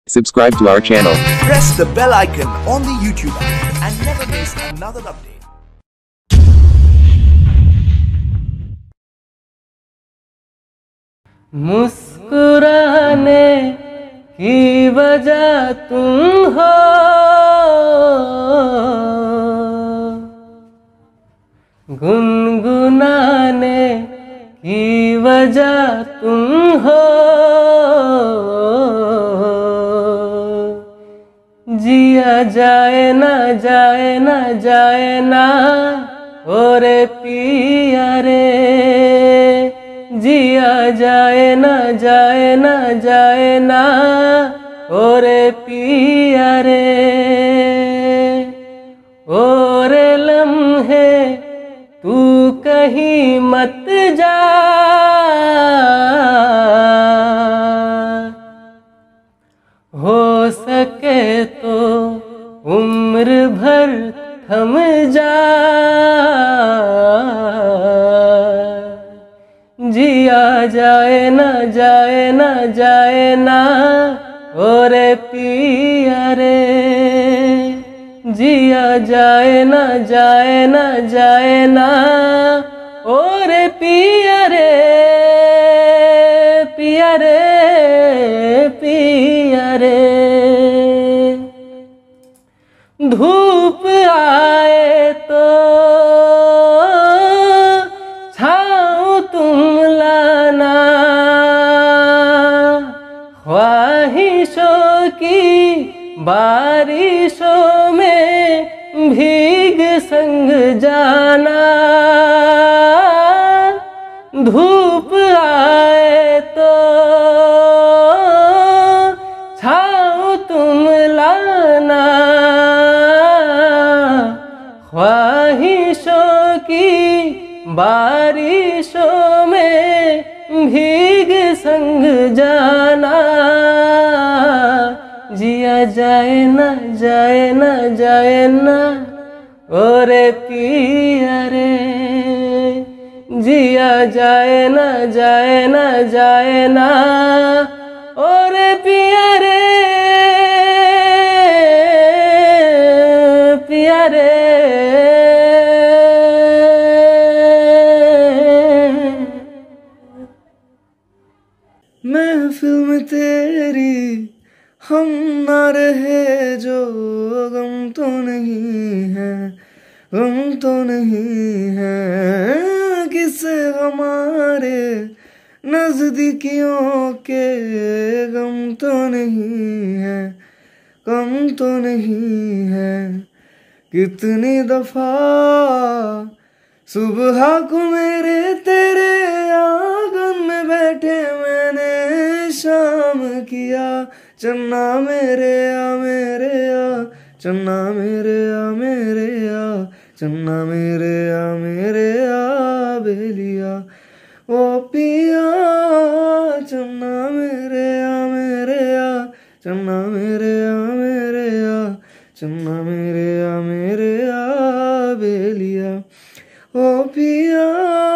Subscribe to our channel. Press the bell icon on the YouTube app and never miss another update. मुस्कुराने की वजह तुम हो, गुनगुनाने की वजह तुम हो, जिया जाए ना जाए ना जाए ना ओरे पिया रे, जिया जाए ना जाए ना जाए ना ओरे पिया रे, ओरे लम्हे तू कहीं मत जा, हो सके तो उम्र भर थम जा, जिया जाए ना जाए ना जाए ना ओरे पिया रे, जिया जाए ना जाए ना जाए ना ओरे पिया रे, पिया रे, पिया रे। धूप आए तो छाँव तुम लाना, ख्वाहिशों की बारिशों में भीग संग जाना, धूप आए तो छाँव तुम लाना, ख्वाहिशों की बारिशों में भीग संग जाना, जिया जाए ना जाए ना जाए ना ओरे पिया रे, जिया जाए ना जाए ना जाए ना ओरे पिया रे, पिया रे। महफिल में तेरी हम ना रहे जो गम तो नहीं है, गम तो नहीं है, किसे हमारे नजदीकियों के गम तो नहीं है, गम तो नहीं है। कितनी दफा सुबह को मेरे तेरे आंगन में बैठे मैंने शाम किया, चन्ना मेरे आ मेरे आ, चन्ना मेरे आ मेरे आ, चन्ना मेरे आ मेरे आ बेलिया, ओ पिया चन्ना मेरे आ मेरे आ, चन्ना मेरे आ मेरे आ, चन्ना मेरे आ मेरे आ बेलिया, ओ पिया।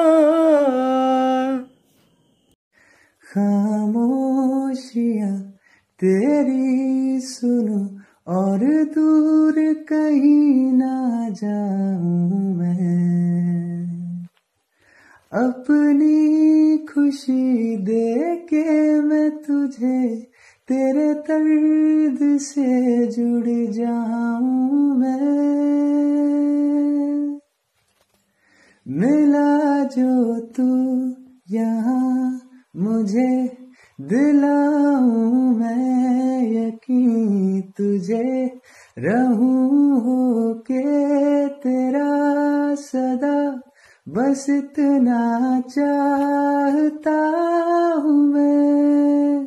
खामोशियाँ तेरी सुनो और दूर कहीं ना जाऊं मैं, अपनी खुशी दे के मैं तुझे तेरे दर्द से जुड़ जाऊं मैं, मिला जो तू यहाँ मुझे दिलाऊं मैं यकीन तुझे, रहूं हो के तेरा सदा, बस इतना चाहता हूँ मैं,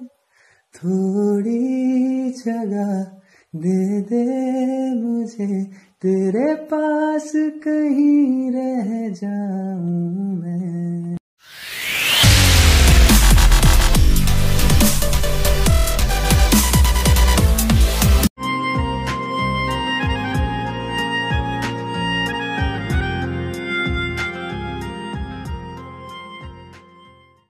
थोड़ी जगह दे दे मुझे तेरे पास कहीं रह जाऊं मैं।